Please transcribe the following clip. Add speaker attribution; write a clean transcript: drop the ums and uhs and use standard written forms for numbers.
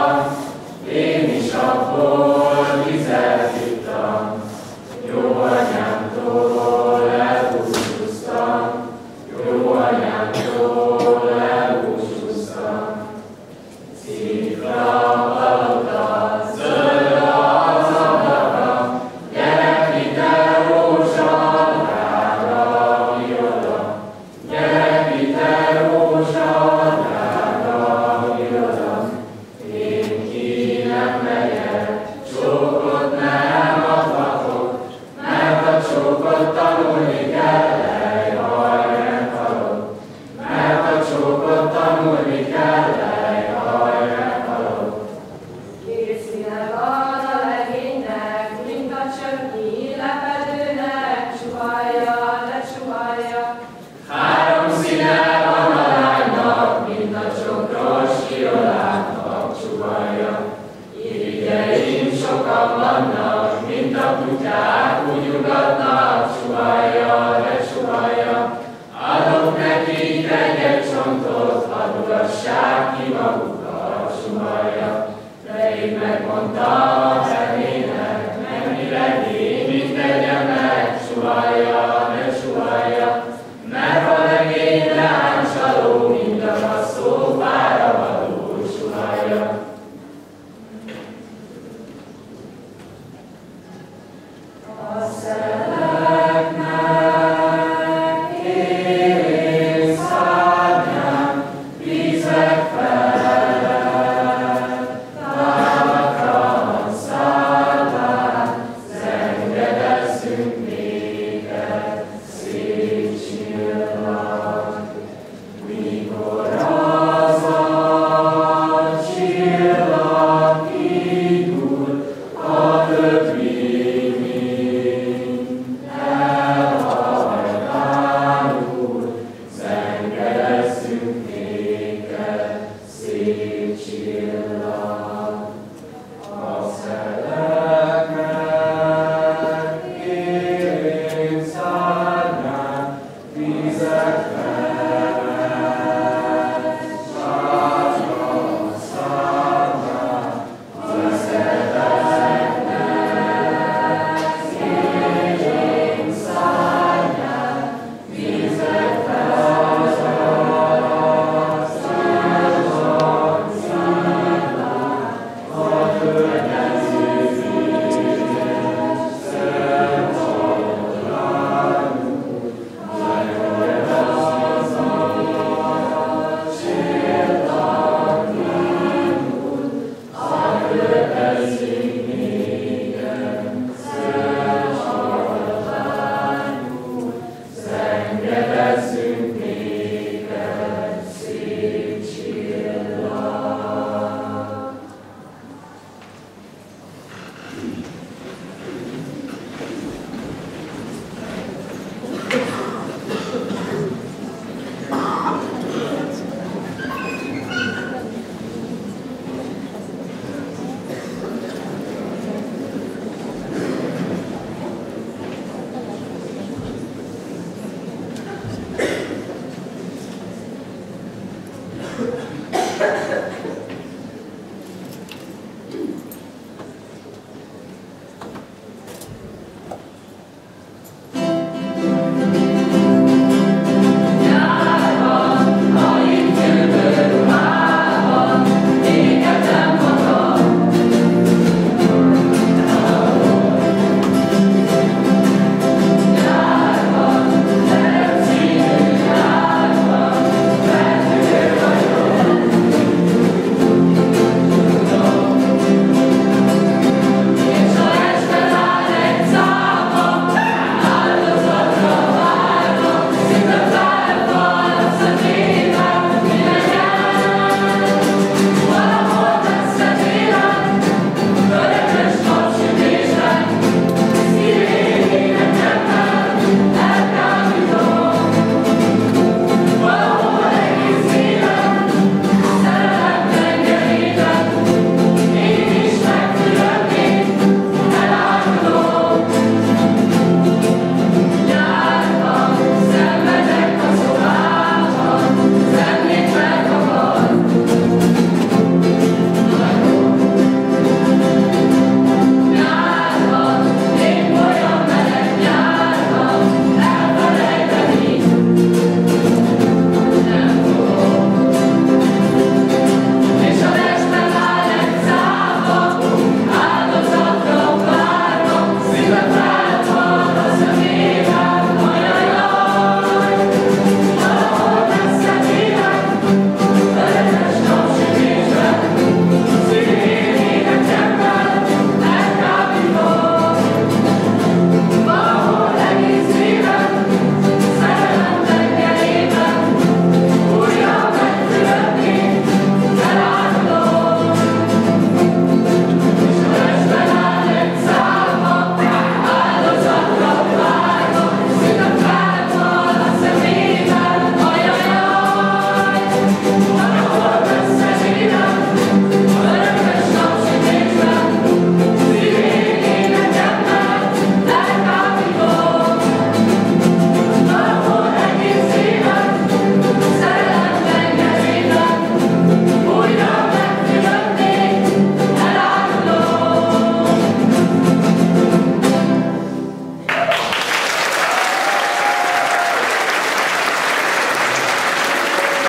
Speaker 1: én is abból vizet ittam, jó anyámtól elbúcsúztam, jó anyámtól elbúcsúztam. Szívra palota, zöld az ablaka, gyere, vitel rózsa, drága viola, gyere, vitel rózsa, drága viola. Én ki nem megyek, csókot nem adhatok, mert a csókot tanulni kell, jaj, nem halok. Mert a csókot tanulni kell, jaj, nem halok.
Speaker 2: Készszíne van a legénynek, mint a csöpnyi lepedőnek, csuhajja, lecsuhajja.
Speaker 1: Három színe van a lánynak, mint a csokros violának, csuhajja. Irigyeim sokan vannak, mint a kutyák, úgy ugatnak, csuhajja, lecsuhajja. Adok nekik egy csontot, hadd ugassák ki magukat, csuhajja. De én megmondtam,